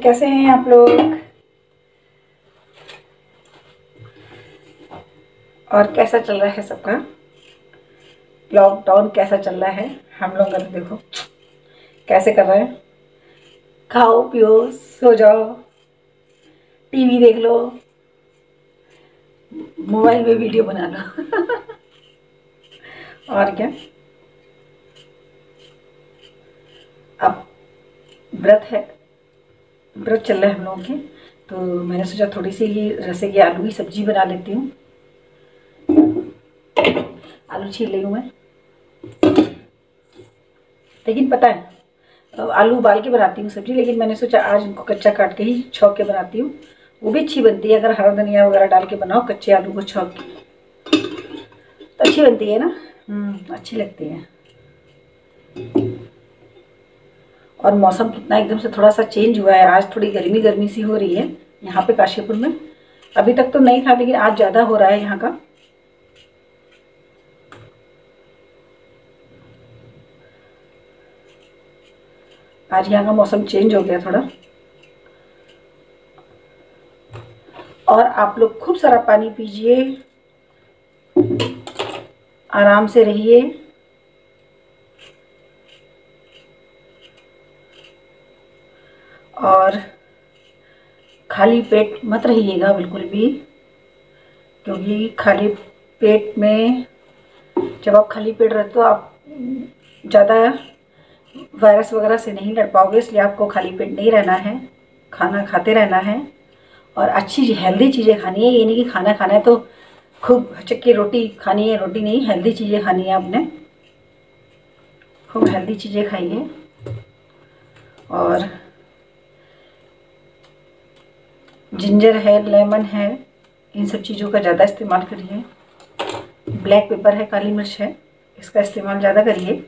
कैसे हैं आप लोग? और कैसा चल रहा है सबका? लॉकडाउन कैसा चल रहा है? हम लोग तो देखो कैसे कर रहे हैं। खाओ पियो सो जाओ, टीवी देख लो, मोबाइल में वीडियो बना लो। और क्या। अब व्रत है, व्रत चल रहे हैं हम लोगों के, तो मैंने सोचा थोड़ी सी ये जैसे कि आलू की सब्जी बना लेती हूँ। आलू छील रही हूँ मैं, लेकिन पता है आलू उबाल के बनाती हूँ सब्जी, लेकिन मैंने सोचा आज इनको कच्चा काट के ही छौंक के बनाती हूँ। वो भी अच्छी बनती है अगर हरा धनिया वगैरह डाल के बनाओ कच्चे आलू को छौंक के, तो अच्छी बनती है ना। अच्छी लगती है। और मौसम कितना एकदम से थोड़ा सा चेंज हुआ है, आज थोड़ी गर्मी गर्मी सी हो रही है यहाँ पे काशीपुर में। अभी तक तो नहीं था लेकिन आज ज़्यादा हो रहा है यहाँ का। आज यहाँ का मौसम चेंज हो गया थोड़ा। और आप लोग खूब सारा पानी पीजिए, आराम से रहिए। और खाली पेट मत रहिएगा बिल्कुल भी, क्योंकि खाली पेट में जब आप खाली पेट रहते हो आप ज़्यादा वायरस वगैरह से नहीं लड़ पाओगे, इसलिए आपको खाली पेट नहीं रहना है, खाना खाते रहना है। और अच्छी हेल्दी चीज़ें खानी है, ये नहीं कि खाना खाना है तो खूब चक्की रोटी खानी है, रोटी नहीं, हेल्दी चीज़ें खानी है आपने। खूब हेल्दी चीज़ें खाइए और जिंजर है, लेमन है, इन सब चीज़ों का ज़्यादा इस्तेमाल करिए। ब्लैक पेपर है, काली मिर्च है, इसका इस्तेमाल ज़्यादा करिए।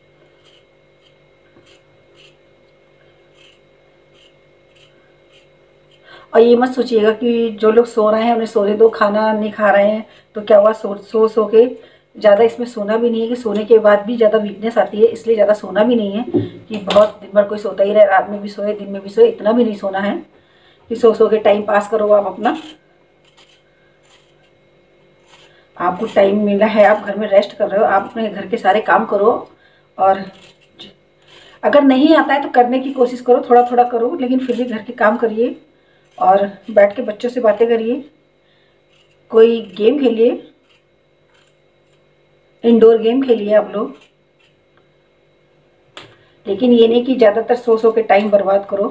और ये मत सोचिएगा कि जो लोग सो रहे हैं उन्हें सोने दो, खाना नहीं खा रहे हैं तो क्या हुआ, सो के ज़्यादा इसमें सोना भी नहीं है कि सोने के बाद भी ज़्यादा वीकनेस आती है, इसलिए ज़्यादा सोना भी नहीं है कि बहुत दिन भर कोई सोता ही रहे, रात में भी सोए दिन में भी सोए, इतना भी नहीं सोना है कि सो के टाइम पास करो आप अपना। आपको टाइम मिला है, आप घर में रेस्ट कर रहे हो, आप अपने घर के सारे काम करो। और अगर नहीं आता है तो करने की कोशिश करो, थोड़ा थोड़ा करो, लेकिन फिर भी घर के काम करिए और बैठ के बच्चों से बातें करिए, कोई गेम खेलिए, इंडोर गेम खेलिए आप लोग। लेकिन ये नहीं कि ज़्यादातर सो के टाइम बर्बाद करो,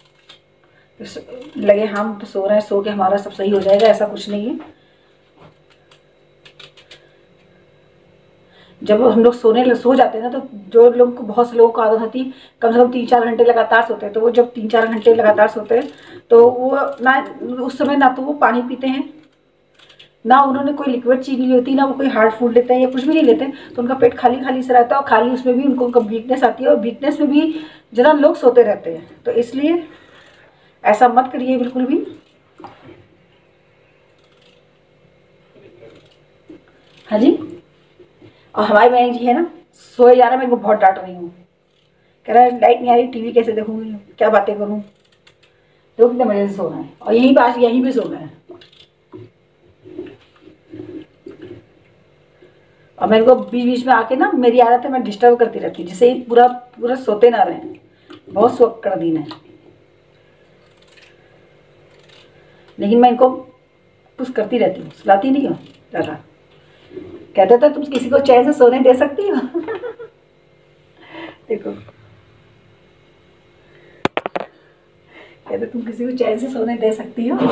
लगे हम तो सो रहे हैं, सो के हमारा सब सही हो जाएगा, ऐसा कुछ नहीं है। जब हम लोग सो जाते हैं ना, तो जो लोग को, बहुत से लोगों को आदत होती है कम से कम 3-4 घंटे लगातार सोते हैं, तो वो जब 3-4 घंटे लगातार सोते हैं तो वो ना उस समय ना तो वो पानी पीते हैं, ना उन्होंने कोई लिक्विड चीज़ ली होती, ना वो कोई हार्ड फूड लेते हैं या कुछ भी नहीं लेते, तो उनका पेट खाली खाली से रहता है और खाली उसमें भी उनको वीकनेस आती है, और वीकनेस में भी ज़रा लोग सोते रहते हैं, तो इसलिए ऐसा मत करिए बिल्कुल भी। हाँ जी। और हमारी बहन जी है ना, सोए जा रहा है, मैं इनको बहुत डांट रही हूँ, कह रहा है लाइट नहीं आ रही, टीवी कैसे देखूंगी, क्या बातें करूँ, तो कितने मजे से सोना है, और यहीं पास यहीं भी सोना है। और मेरे को बीच बीच में आके ना, मेरी आदत है मैं डिस्टर्ब करती रहती हूँ, जिससे पूरा पूरा सोते ना रहें, बहुत शौक कर दिन है, लेकिन मैं इनको कुछ करती रहती हूँ, सुलाती नहीं हूँ ज़्यादा। कहते थे तुम किसी को चैन से सोने दे सकती हो। देखो, कहते तुम किसी को चैन से सोने दे सकती हो।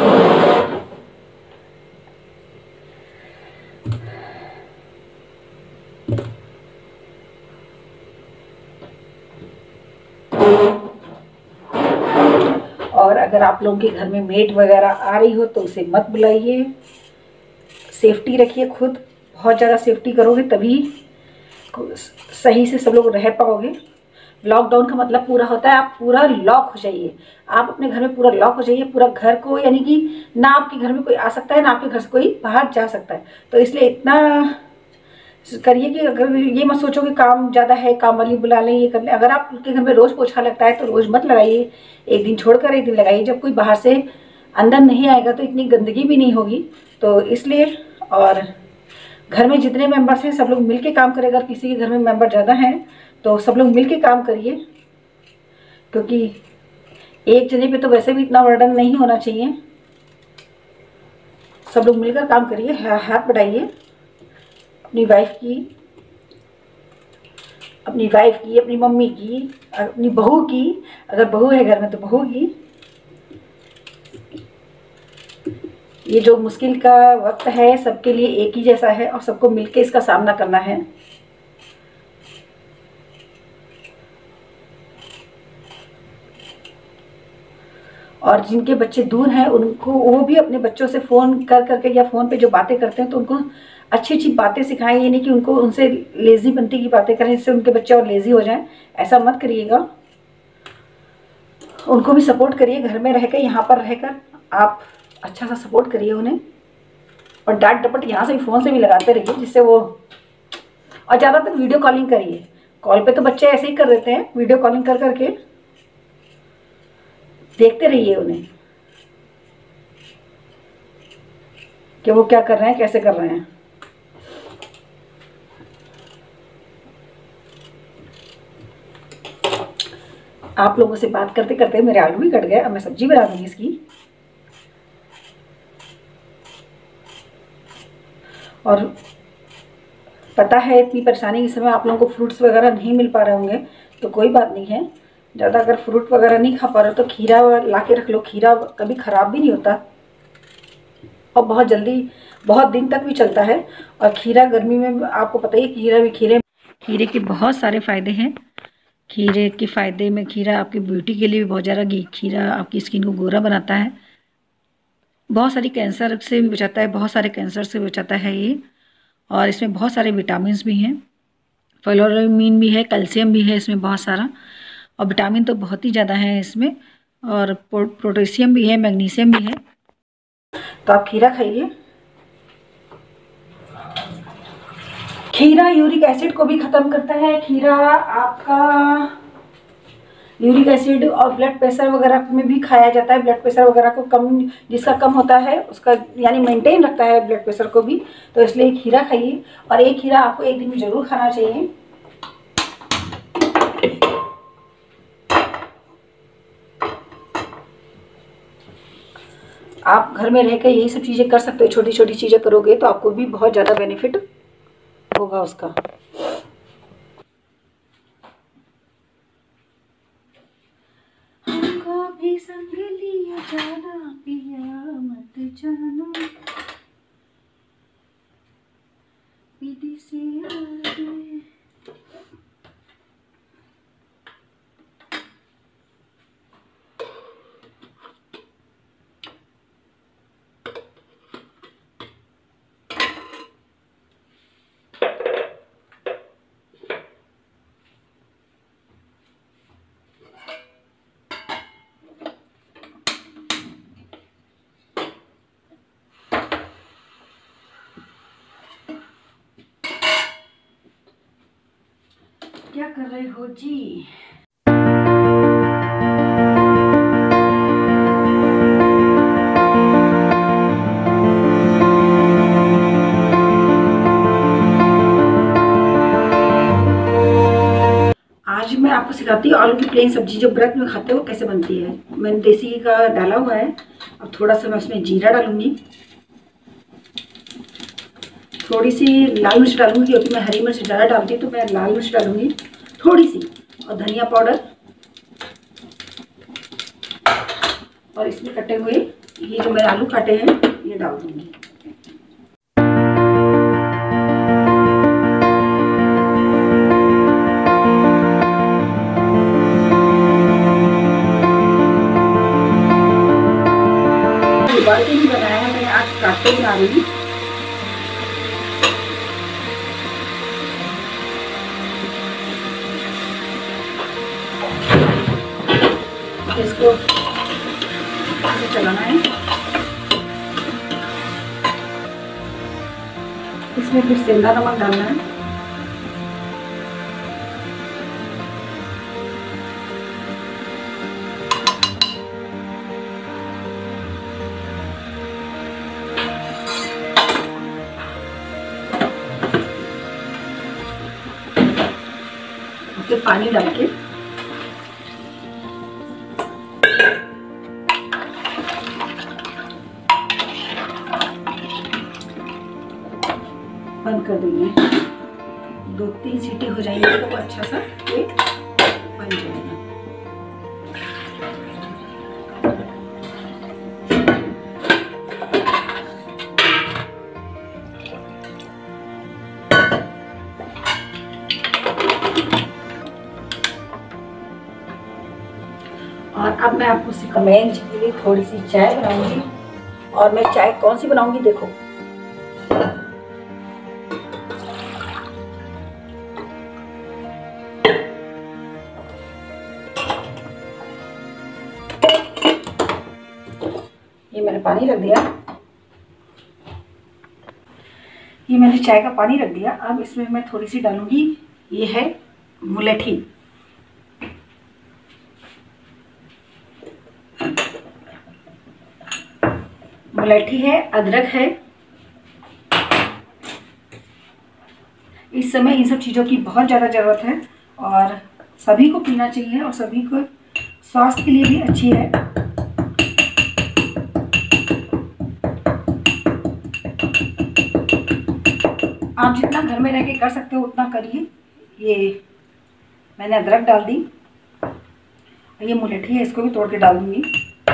और अगर आप लोगों के घर में मेड वगैरह आ रही हो तो उसे मत बुलाइए, सेफ्टी रखिए खुद, बहुत ज़्यादा सेफ्टी करोगे तभी सही से सब लोग रह पाओगे। लॉकडाउन का मतलब पूरा होता है आप पूरा लॉक हो जाइए, आप अपने घर में पूरा लॉक हो जाइए, पूरा घर को, यानी कि ना आपके घर में कोई आ सकता है ना आपके घर से कोई बाहर जा सकता है, तो इसलिए इतना करिए कि अगर ये मत सोचो कि काम ज़्यादा है, काम वाली बुला लें, ये कर लें। अगर आपके घर में रोज़ पोछा लगता है तो रोज़ मत लगाइए, एक दिन छोड़कर एक दिन लगाइए। जब कोई बाहर से अंदर नहीं आएगा तो इतनी गंदगी भी नहीं होगी, तो इसलिए। और घर में जितने मेंबर्स हैं सब लोग मिल के काम करें। अगर किसी के घर में मेंबर ज़्यादा हैं तो सब लोग मिल के काम करिए, क्योंकि एक जने पे तो वैसे भी इतना बर्डन नहीं होना चाहिए। सब लोग मिलकर काम करिए, हाथ बढ़ाइए अपनी वाइफ की, अपनी मम्मी की, अपनी बहू की, अगर बहू है घर में तो बहू की। ये जो मुश्किल का वक्त है सबके लिए एक ही जैसा है और सबको मिलकर इसका सामना करना है। और जिनके बच्चे दूर हैं उनको, वो भी अपने बच्चों से फ़ोन कर करके या फ़ोन पे जो बातें करते हैं तो उनको अच्छी अच्छी बातें सिखाएं। ये नहीं कि उनको उनसे लेज़ी बनती की बातें करें जिससे उनके बच्चे और लेज़ी हो जाएं, ऐसा मत करिएगा। उनको भी सपोर्ट करिए, घर में रहकर, यहाँ पर रहकर आप अच्छा सा सपोर्ट करिए उन्हें। और डांट डपट यहाँ से भी, फ़ोन से भी लगाते रहिए जिससे वो, और ज़्यादातर वीडियो कॉलिंग करिए। कॉल पे तो बच्चे ऐसे ही कर देते हैं, वीडियो कॉलिंग कर करके देखते रहिए उन्हें कि वो क्या कर रहे हैं, कैसे कर रहे हैं। आप लोगों से बात करते करते मेरे आलू भी कट गए। अब मैं सब्जी बना दूंगी इसकी। और पता है इतनी परेशानी इस समय आप लोगों को फ्रूट्स वगैरह नहीं मिल पा रहे होंगे, तो कोई बात नहीं है। ज़्यादा अगर फ्रूट वगैरह नहीं खा पा रहे तो खीरा ला के रख लो। खीरा कभी ख़राब भी नहीं होता और बहुत जल्दी, बहुत दिन तक भी चलता है। और खीरा गर्मी में आपको पता ही है, खीरे के बहुत सारे फ़ायदे हैं। खीरे के फ़ायदे में, खीरा आपकी ब्यूटी के लिए भी बहुत ज़्यादा, खीरा आपकी स्किन को गोरा बनाता है, बहुत सारी कैंसर से भी बचाता है, बहुत सारे कैंसर से बचाता है ये। और इसमें बहुत सारे विटामिन्स भी हैं, फ्लोरामीन भी है, कैल्शियम भी है इसमें बहुत सारा। और विटामिन तो बहुत ही ज़्यादा है इसमें, और पोटेशियम भी है, मैग्नीशियम भी है। तो आप खीरा खाइए। खीरा यूरिक एसिड को भी ख़त्म करता है। खीरा आपका यूरिक एसिड और ब्लड प्रेशर वगैरह में भी खाया जाता है। ब्लड प्रेशर वगैरह को कम, जिसका कम होता है उसका, यानी मेंटेन रखता है ब्लड प्रेशर को भी। तो इसलिए खीरा खाइए, और एक खीरा आपको एक दिन में ज़रूर खाना चाहिए। आप घर में रहकर यही सब चीज़ें कर सकते हो, छोटी छोटी चीज़ें करोगे तो आपको भी बहुत ज़्यादा बेनिफिट होगा उसका। हमको भी संग लिया जाना पिया मत जाना, विदेशी यादें। क्या कर रहे हो जी? आज मैं आपको सिखाती हूँ आलू की प्लेन सब्जी जो व्रत में खाते हो कैसे बनती है। मैंने देसी घी का डाला हुआ है। अब थोड़ा सा मैं उसमें जीरा डालूंगी, थोड़ी सी लाल मिर्च डालूंगी, क्योंकि मैं हरी मिर्च ज़्यादा डालती हूँ तो मैं लाल मिर्च डालूंगी थोड़ी सी, और धनिया पाउडर, और इसमें कटे हुए ये जो मैंने आलू काटे हैं ये डाल दूंगी। उबाल के भी बनाया है मैंने, आज काटते बना रही हूँ। इसको ऐसे चलाना है। इसमें फिर सेंधा नमक डालना है। पे पानी डाल के बंद कर देंगे। 2-3 सीटी हो जाएंगी तो वो अच्छा सा ये बन जाएगा। और अब मैं आपको सिखाऊंगी के लिए थोड़ी सी चाय बनाऊंगी। और मैं चाय कौन सी बनाऊंगी देखो। ये मैंने पानी रख दिया, ये मैंने चाय का पानी रख दिया। अब इसमें मैं थोड़ी सी डालूंगी, ये है मुलैठी। मुलैठी है, अदरक है। इस समय इन सब चीज़ों की बहुत ज़्यादा ज़रूरत है और सभी को पीना चाहिए और सभी को स्वास्थ्य के लिए भी अच्छी है। आप जितना घर में रह के कर सकते हो उतना करिए। ये मैंने अदरक डाल दी और ये मुलैठी है, इसको भी तोड़ के डाल दूंगी।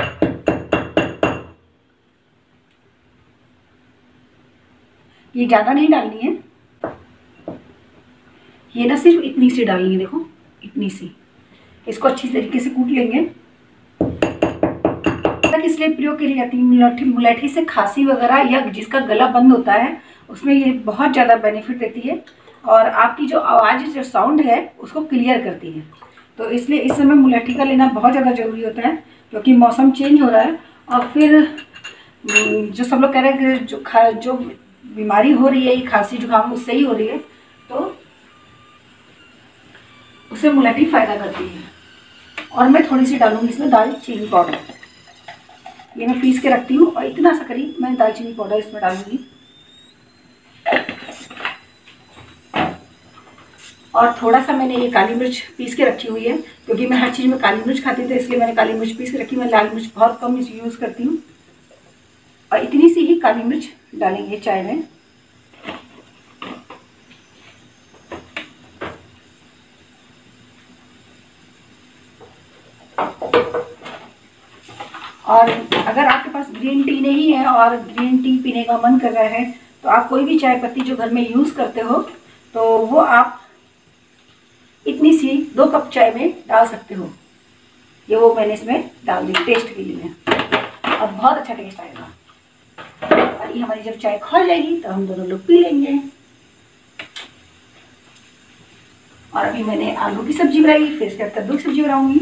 ये ज़्यादा नहीं डालनी है, ये ना सिर्फ इतनी सी डालनी है, देखो इतनी सी। इसको अच्छी तरीके से कूट लेंगे। इसलिए प्रयोग करी जाती है, मुलैठी से खांसी वगैरह या जिसका गला बंद होता है उसमें ये बहुत ज़्यादा बेनिफिट देती है और आपकी जो आवाज़ जो साउंड है उसको क्लियर करती है। तो इसलिए इस समय मुलैठी का लेना बहुत ज़्यादा ज़रूरी होता है क्योंकि मौसम चेंज हो रहा है। और फिर जो सब लोग कह रहे हैं कि जो बीमारी हो रही है, ये खांसी जुकाम उससे ही हो रही है, तो उससे मुलैठी फ़ायदा करती है। और मैं थोड़ी सी डालूंगी इसमें दालचीनी पाउडर। ये मैं पीस के रखती हूँ और इतना सा करीब मैं दालचीनी पाउडर इसमें डालूंगी। और थोड़ा सा मैंने ये काली मिर्च पीस के रखी हुई है क्योंकि मैं हर चीज़ में काली मिर्च खाती थी, इसलिए मैंने काली मिर्च पीस के रखी। मैं लाल मिर्च बहुत कम यूज़ करती हूँ और इतनी सी ही काली मिर्च डालेंगे चाय में। और अगर आपके पास ग्रीन टी नहीं है और ग्रीन टी पीने का मन कर रहा है तो आप कोई भी चाय पत्ती जो घर में यूज़ करते हो तो वो आप इतनी सी 2 कप चाय में डाल सकते हो। ये वो मैंने इसमें डाल दी टेस्ट के लिए और बहुत अच्छा टेस्ट आएगा। और ये हमारी जब चाय खौल जाएगी तो हम दोनों लोग पी लेंगे। और अभी मैंने आलू की सब्जी बनाई, फिर इसके बाद कद्दू की सब्जी बनाऊंगी।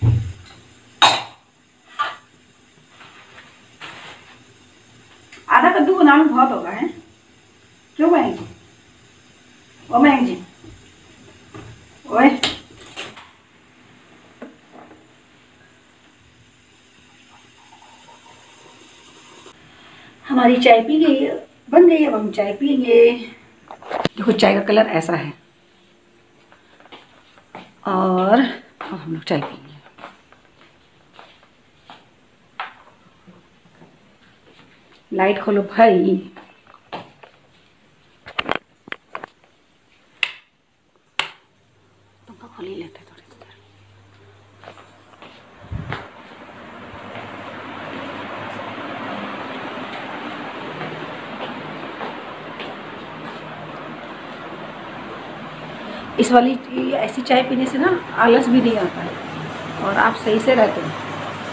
आधा कद्दू बनाना बहुत होगा है, क्यों बहन जी? ओ बहन जी, ओए हमारी चाय पी गई, बन गई। अब हम चाय पियेंगे। देखो चाय का कलर ऐसा है और अब हम लोग चाय पियेंगे। लाइट खोलो भाई। पंखा खोल ही लेते थोड़ी देर। इस वाली ऐसी चाय पीने से ना आलस भी नहीं आता है और आप सही से रहते हैं।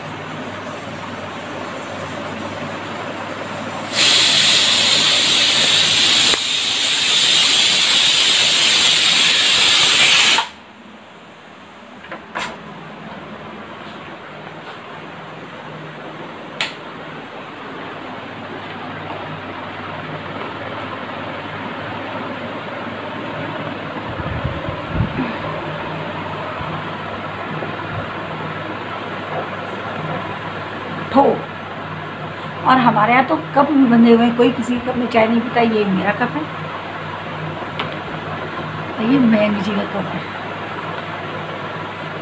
और हमारे यहाँ तो कप भी बंधे हुए हैं, कोई किसी कप में चाय नहीं पीता। ये मेरा कप है और ये मैंग जी का कप है।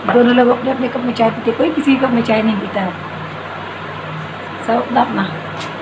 दोनों लोग अपने अपने कप में चाय पीते, कोई किसी कप में चाय नहीं पीता है, सब अपना अपना।